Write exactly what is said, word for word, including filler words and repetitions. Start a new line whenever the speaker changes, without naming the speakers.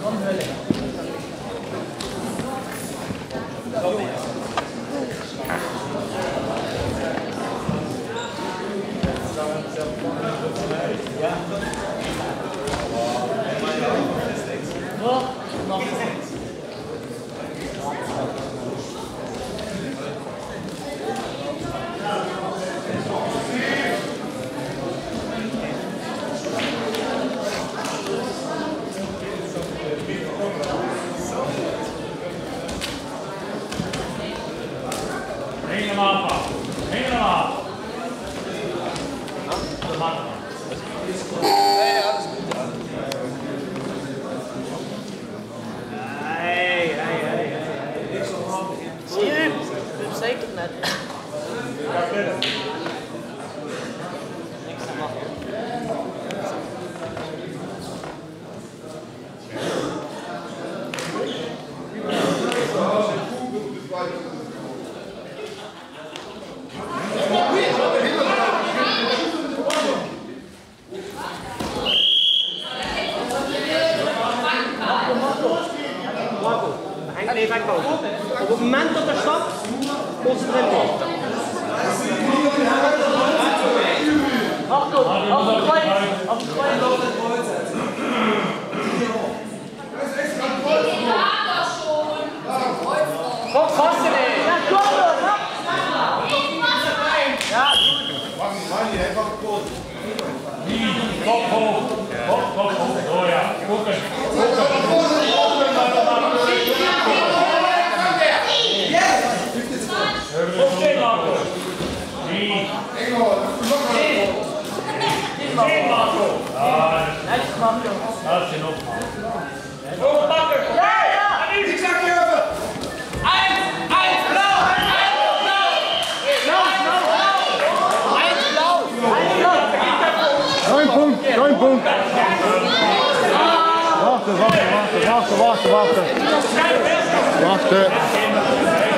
Op het moment dat er stapt, moet het erin worden. Wacht op, als het klein, als het klein loopt het nooit. Kom vast erin! Ja, kom er! Ja, goed!
Kop hoog! Kop, kop, hoog! Oh ja, koeken! Oké, Marco. Nee. Oké, Marco.
Netjes, Marco.
Dat is genoeg, man.
Kom, pakken. Ja, ja.
Ik zag je even.
Eins, eins, blauw. Eins, blauw. Blauw, blauw. Eins, blauw. Eins, blauw.
Neun Punkt, neun Punkt. Wachten, wachten, wachten, wachten, wachten, wachten. Wachten.